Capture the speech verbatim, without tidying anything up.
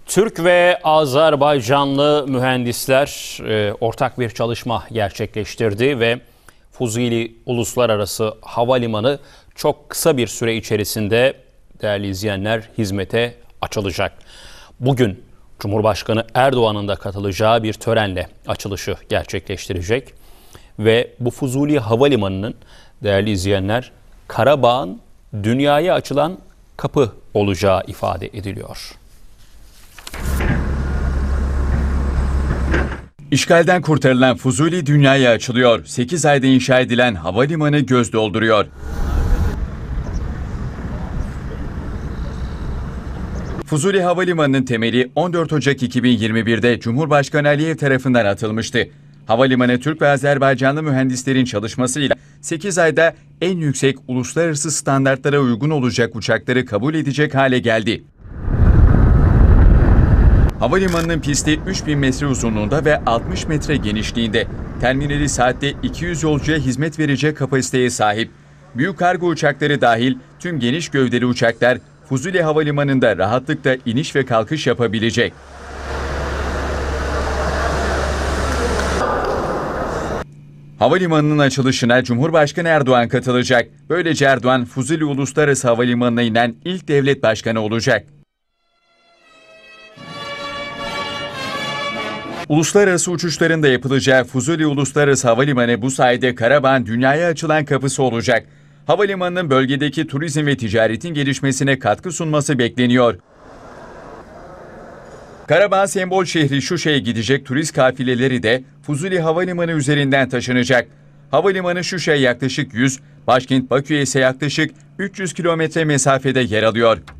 Türk ve Azerbaycanlı mühendisler e, ortak bir çalışma gerçekleştirdi ve Fuzuli Uluslararası Havalimanı çok kısa bir süre içerisinde değerli izleyenler hizmete açılacak. Bugün Cumhurbaşkanı Erdoğan'ın da katılacağı bir törenle açılışı gerçekleştirecek ve bu Fuzuli Havalimanı'nın değerli izleyenler Karabağ'ın dünyaya açılan kapı olacağı ifade ediliyor. İşgalden kurtarılan Fuzuli dünyaya açılıyor. sekiz ayda inşa edilen havalimanı göz dolduruyor. Fuzuli Havalimanı'nın temeli on dört Ocak iki bin yirmi bir'de Cumhurbaşkanı Aliyev tarafından atılmıştı. Havalimanı Türk ve Azerbaycanlı mühendislerin çalışmasıyla sekiz ayda en yüksek uluslararası standartlara uygun olacak uçakları kabul edecek hale geldi. Havalimanının pisti üç bin metre uzunluğunda ve altmış metre genişliğinde. Terminali saatte iki yüz yolcuya hizmet verecek kapasiteye sahip. Büyük kargo uçakları dahil tüm geniş gövdeli uçaklar Fuzuli Havalimanı'nda rahatlıkla iniş ve kalkış yapabilecek. Havalimanının açılışına Cumhurbaşkanı Erdoğan katılacak. Böylece Erdoğan, Fuzuli Uluslararası Havalimanı'na inen ilk devlet başkanı olacak. Uluslararası uçuşların da yapılacağı Fuzuli Uluslararası Havalimanı bu sayede Karabağ'ın dünyaya açılan kapısı olacak. Havalimanının bölgedeki turizm ve ticaretin gelişmesine katkı sunması bekleniyor. Karabağ sembol şehri Şuşa'ya gidecek turist kafileleri de Fuzuli Havalimanı üzerinden taşınacak. Havalimanı Şuşa'ya yaklaşık yüz, başkent Bakü'ye ise yaklaşık üç yüz kilometre mesafede yer alıyor.